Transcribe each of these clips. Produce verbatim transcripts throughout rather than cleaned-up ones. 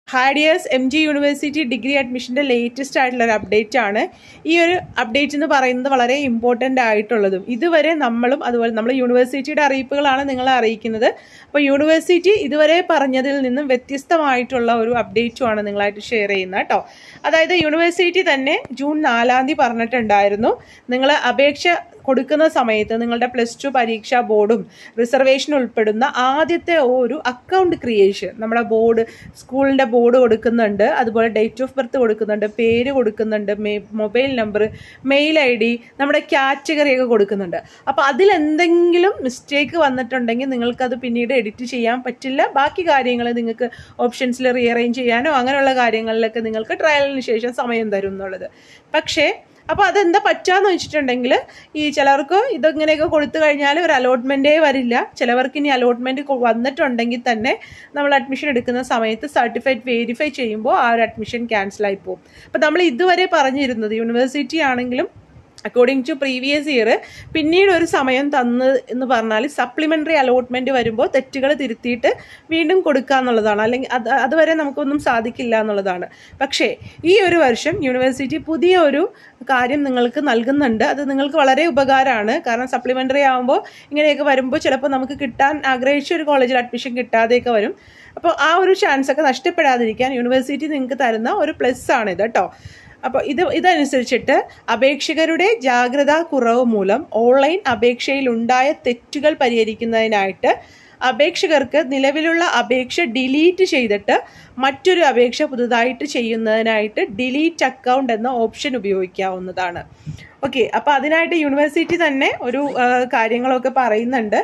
Hi dears, M G university degree അഡ്മിഷൻ്റെ latest ആയിട്ടുള്ള ഒരു അപ്ഡേറ്റ് ആണ്. ഈ ഒരു അപ്ഡേറ്റ് എന്ന് പറയുന്നത് വളരെ ഇമ്പോർട്ടൻ്റ് ആയിട്ടുള്ളതും ഇതുവരെ നമ്മളും അതുപോലെ നമ്മൾ യൂണിവേഴ്സിറ്റിയുടെ അറിയിപ്പുകളാണ് നിങ്ങളെ അറിയിക്കുന്നത്. അപ്പോൾ യൂണിവേഴ്സിറ്റി ഇതുവരെ പറഞ്ഞതിൽ നിന്നും വ്യത്യസ്തമായിട്ടുള്ള ഒരു അപ്ഡേറ്റുമാണ് നിങ്ങളായിട്ട് ഷെയർ ചെയ്യുന്നത് കേട്ടോ. അതായത് യൂണിവേഴ്സിറ്റി തന്നെ ജൂൺ നാലാം തീയതി പറഞ്ഞിട്ടുണ്ടായിരുന്നു, നിങ്ങൾ അപേക്ഷ കൊടുക്കുന്ന സമയത്ത് നിങ്ങളുടെ പ്ലസ് ടു പരീക്ഷാ ബോർഡും റിസർവേഷൻ ഉൾപ്പെടുന്ന ആദ്യത്തെ ഒരു അക്കൗണ്ട് ക്രിയേഷൻ, നമ്മുടെ ബോർഡ് സ്കൂളിൻ്റെ ബോർഡ് കൊടുക്കുന്നുണ്ട്, അതുപോലെ ഡേറ്റ് ഓഫ് ബർത്ത് കൊടുക്കുന്നുണ്ട്, പേര് കൊടുക്കുന്നുണ്ട്, mobile number, mail I D, നമ്മുടെ കാറ്റഗറി ഒക്കെ കൊടുക്കുന്നുണ്ട്. അപ്പോൾ അതിലെന്തെങ്കിലും മിസ്റ്റേക്ക് വന്നിട്ടുണ്ടെങ്കിൽ നിങ്ങൾക്കത് പിന്നീട് എഡിറ്റ് ചെയ്യാൻ പറ്റില്ല. ബാക്കി കാര്യങ്ങൾ നിങ്ങൾക്ക് ഓപ്ഷൻസിൽ റീഅറേഞ്ച് ചെയ്യാനോ അങ്ങനെയുള്ള കാര്യങ്ങളിലൊക്കെ നിങ്ങൾക്ക് ട്രയലിന് ശേഷം സമയം തരും എന്നുള്ളത്. പക്ഷേ അപ്പോൾ അതെന്താ പറ്റുകയെന്ന് വെച്ചിട്ടുണ്ടെങ്കിൽ, ഈ ചിലർക്ക് ഇതെങ്ങനെയൊക്കെ കൊടുത്തു കഴിഞ്ഞാൽ ഒരു അലോട്ട്മെൻറ്റേ വരില്ല. ചിലവർക്ക് ഇനി അലോട്ട്മെൻറ്റ് വന്നിട്ടുണ്ടെങ്കിൽ തന്നെ നമ്മൾ അഡ്മിഷൻ എടുക്കുന്ന സമയത്ത് സർട്ടിഫൈഡ് വെരിഫൈ ചെയ്യുമ്പോൾ ആ ഒരു അഡ്മിഷൻ ക്യാൻസലായി പോകും. അപ്പോൾ നമ്മൾ ഇതുവരെ പറഞ്ഞിരുന്നത് യൂണിവേഴ്സിറ്റി ആണെങ്കിലും അക്കോർഡിംഗ് ടു പ്രീവിയസ് ഇയർ പിന്നീട് ഒരു സമയം തന്ന് എന്ന് പറഞ്ഞാൽ സപ്ലിമെൻ്ററി അലോട്ട്മെൻറ്റ് വരുമ്പോൾ തെറ്റുകൾ തിരുത്തിയിട്ട് വീണ്ടും കൊടുക്കുക എന്നുള്ളതാണ്. അല്ലെങ്കിൽ അത് അതുവരെ നമുക്കൊന്നും സാധിക്കില്ല എന്നുള്ളതാണ്. പക്ഷേ ഈ ഒരു വർഷം യൂണിവേഴ്സിറ്റി പുതിയ ഒരു കാര്യം നിങ്ങൾക്ക് നൽകുന്നുണ്ട്. അത് നിങ്ങൾക്ക് വളരെ ഉപകാരമാണ്. കാരണം സപ്ലിമെൻ്ററി ആകുമ്പോൾ ഇങ്ങനെയൊക്കെ വരുമ്പോൾ ചിലപ്പോൾ നമുക്ക് കിട്ടാൻ ആഗ്രഹിച്ച ഒരു കോളേജിൽ അഡ്മിഷൻ കിട്ടാതെയൊക്കെ വരും. അപ്പോൾ ആ ഒരു ചാൻസൊക്കെ നഷ്ടപ്പെടാതിരിക്കാൻ യൂണിവേഴ്സിറ്റി നിങ്ങൾക്ക് തരുന്ന ഒരു പ്ലസ് ആണിത് കേട്ടോ. അപ്പോൾ ഇത് ഇതനുസരിച്ചിട്ട് അപേക്ഷകരുടെ ജാഗ്രതാ കുറവ് മൂലം ഓൺലൈൻ അപേക്ഷയിലുണ്ടായ തെറ്റുകൾ പരിഹരിക്കുന്നതിനായിട്ട് അപേക്ഷകർക്ക് നിലവിലുള്ള അപേക്ഷ ഡിലീറ്റ് ചെയ്തിട്ട് മറ്റൊരു അപേക്ഷ പുതുതായിട്ട് ചെയ്യുന്നതിനായിട്ട് ഡിലീറ്റ് അക്കൗണ്ട് എന്ന ഓപ്ഷൻ ഉപയോഗിക്കാവുന്നതാണ്. ഓക്കെ, അപ്പോൾ അതിനായിട്ട് യൂണിവേഴ്സിറ്റി തന്നെ ഒരു കാര്യങ്ങളൊക്കെ പറയുന്നുണ്ട്.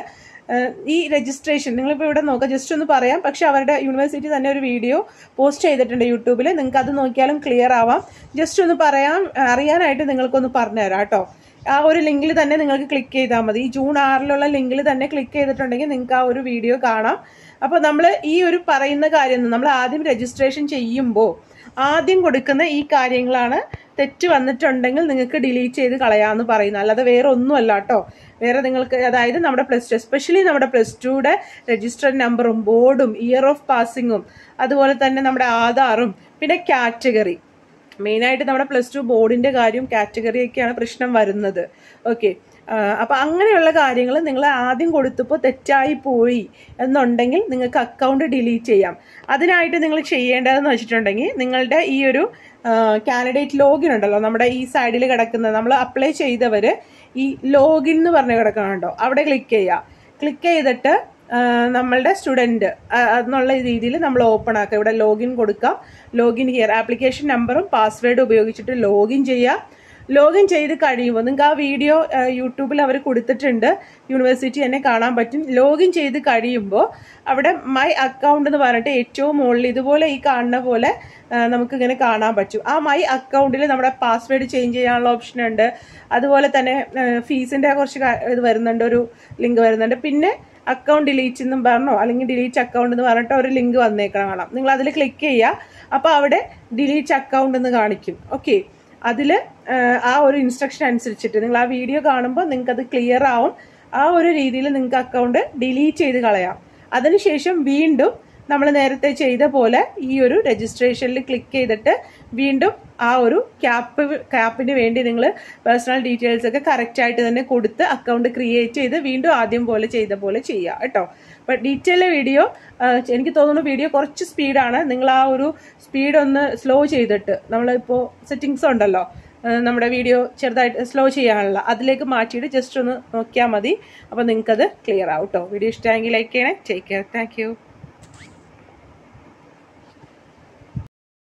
ഈ രജിസ്ട്രേഷൻ നിങ്ങളിപ്പോൾ ഇവിടെ നോക്കുക, ജസ്റ്റ് ഒന്ന് പറയാം. പക്ഷെ അവരുടെ യൂണിവേഴ്സിറ്റി തന്നെ ഒരു വീഡിയോ പോസ്റ്റ് ചെയ്തിട്ടുണ്ട് യൂട്യൂബിൽ, നിങ്ങൾക്ക് അത് നോക്കിയാലും ക്ലിയർ ആവാം. ജസ്റ്റ് ഒന്ന് പറയാൻ അറിയാനായിട്ട് നിങ്ങൾക്കൊന്ന് പറഞ്ഞുതരാം കേട്ടോ. ആ ഒരു ലിങ്കിൽ തന്നെ നിങ്ങൾക്ക് ക്ലിക്ക് ചെയ്താൽ മതി. ഈ ജൂൺ ആറിലുള്ള ലിങ്കിൽ തന്നെ ക്ലിക്ക് ചെയ്തിട്ടുണ്ടെങ്കിൽ നിങ്ങൾക്ക് ആ ഒരു വീഡിയോ കാണാം. അപ്പോൾ നമ്മൾ ഈ ഒരു പറയുന്ന കാര്യം, നമ്മൾ ആദ്യം രജിസ്ട്രേഷൻ ചെയ്യുമ്പോൾ ആദ്യം കൊടുക്കുന്ന ഈ കാര്യങ്ങളാണ് തെറ്റ് വന്നിട്ടുണ്ടെങ്കിൽ നിങ്ങൾക്ക് ഡിലീറ്റ് ചെയ്ത് കളയാമെന്ന് പറയുന്നത്. അല്ലാതെ വേറെ ഒന്നുമല്ല കേട്ടോ. വേറെ നിങ്ങൾക്ക് അതായത് നമ്മുടെ പ്ലസ് ടു എസ്പെഷ്യലി നമ്മുടെ പ്ലസ് ടുയുടെ രജിസ്റ്റർ നമ്പറും ബോർഡും ഇയർ ഓഫ് പാസിങ്ങും അതുപോലെ തന്നെ നമ്മുടെ ആധാറും പിന്നെ കാറ്റഗറി, മെയിനായിട്ട് നമ്മുടെ പ്ലസ് ടു ബോർഡിൻ്റെ കാര്യവും കാറ്റഗറിയൊക്കെയാണ് പ്രശ്നം വരുന്നത്. ഓക്കെ, അപ്പോൾ അങ്ങനെയുള്ള കാര്യങ്ങൾ നിങ്ങൾ ആദ്യം കൊടുത്തപ്പോൾ തെറ്റായി പോയി എന്നുണ്ടെങ്കിൽ നിങ്ങൾക്ക് അക്കൗണ്ട് ഡിലീറ്റ് ചെയ്യാം. അതിനായിട്ട് നിങ്ങൾ ചെയ്യേണ്ടതെന്ന് വെച്ചിട്ടുണ്ടെങ്കിൽ നിങ്ങളുടെ ഈ ഒരു കാൻഡിഡേറ്റ് ലോഗിൻ ഉണ്ടല്ലോ, നമ്മുടെ ഈ സൈഡിൽ കിടക്കുന്ന നമ്മൾ അപ്ലൈ ചെയ്തവർ ഈ ലോഗിൻ എന്ന് പറഞ്ഞ് കിടക്കണുണ്ടോ, അവിടെ ക്ലിക്ക് ചെയ്യുക. ക്ലിക്ക് ചെയ്തിട്ട് നമ്മളുടെ സ്റ്റുഡൻറ്റ് എന്നുള്ള രീതിയിൽ നമ്മൾ ഓപ്പൺ ആക്കുക. ഇവിടെ ലോഗിൻ കൊടുക്കാം. ലോഗിൻ ഹിയർ ആപ്ലിക്കേഷൻ നമ്പറും പാസ്വേഡും ഉപയോഗിച്ചിട്ട് ലോഗിൻ ചെയ്യുക. ലോഗിൻ ചെയ്ത് കഴിയുമ്പോൾ നിങ്ങൾക്ക് ആ വീഡിയോ യൂട്യൂബിൽ അവർ കൊടുത്തിട്ടുണ്ട്, യൂണിവേഴ്സിറ്റി തന്നെ കാണാൻ പറ്റും. ലോഗിൻ ചെയ്ത് കഴിയുമ്പോൾ അവിടെ മൈ അക്കൗണ്ട് എന്ന് പറഞ്ഞിട്ട് ഏറ്റവും മുകളിൽ ഇതുപോലെ ഈ കാണുന്ന പോലെ നമുക്കിങ്ങനെ കാണാൻ പറ്റും. ആ മൈ അക്കൗണ്ടിൽ നമ്മുടെ പാസ്വേഡ് ചേഞ്ച് ചെയ്യാനുള്ള ഓപ്ഷൻ ഉണ്ട്. അതുപോലെ തന്നെ ഫീസിൻ്റെ കുറച്ച് ഇത് വരുന്നുണ്ട്, ഒരു ലിങ്ക് വരുന്നുണ്ട്. പിന്നെ അക്കൗണ്ട് ഡിലീറ്റ് എന്നും പറഞ്ഞോ അല്ലെങ്കിൽ ഡിലീറ്റ് അക്കൗണ്ട് എന്ന് പറഞ്ഞിട്ട് ഒരു ലിങ്ക് വന്നേക്കണം കാണാം. നിങ്ങൾ അതിൽ ക്ലിക്ക് ചെയ്യുക. അപ്പോൾ അവിടെ ഡിലീറ്റ് അക്കൗണ്ട് എന്ന് കാണിക്കും. ഓക്കെ, അതിൽ ആ ഒരു ഇൻസ്ട്രക്ഷൻ അനുസരിച്ചിട്ട് നിങ്ങൾ ആ വീഡിയോ കാണുമ്പോൾ നിങ്ങൾക്കത് ക്ലിയർ ആവും. ആ ഒരു രീതിയിൽ നിങ്ങൾക്ക് അക്കൗണ്ട് ഡിലീറ്റ് ചെയ്ത് കളയാം. അതിനുശേഷം വീണ്ടും നമ്മൾ നേരത്തെ ചെയ്ത പോലെ ഈ ഒരു രജിസ്ട്രേഷനിൽ ക്ലിക്ക് ചെയ്തിട്ട് വീണ്ടും ആ ഒരു ക്യാപ്പ് ക്യാപ്പിന് വേണ്ടി നിങ്ങൾ പേഴ്സണൽ ഡീറ്റെയിൽസ് ഒക്കെ കറക്റ്റായിട്ട് തന്നെ കൊടുത്ത് അക്കൗണ്ട് ക്രിയേറ്റ് ചെയ്ത് വീണ്ടും ആദ്യം പോലെ ചെയ്ത പോലെ ചെയ്യുക കേട്ടോ. അപ്പോൾ ഡീറ്റെയിൽ വീഡിയോ എനിക്ക് തോന്നുന്നു വീഡിയോ കുറച്ച് സ്പീഡാണ്. നിങ്ങൾ ആ ഒരു സ്പീഡ് ഒന്ന് സ്ലോ ചെയ്തിട്ട്, നമ്മളിപ്പോൾ സെറ്റിങ്സ് ഉണ്ടല്ലോ നമ്മുടെ വീഡിയോ ചെറുതായിട്ട് സ്ലോ ചെയ്യാനുള്ള, അതിലേക്ക് മാറ്റിയിട്ട് ജസ്റ്റ് ഒന്ന് നോക്കിയാൽ മതി. അപ്പോൾ നിങ്ങൾക്കത് ക്ലിയർ ആവും കേട്ടോ. വീഡിയോ ഇഷ്ടമായെങ്കിൽ ലൈക്ക് ചെയ്യണേ. Take care. Thank U.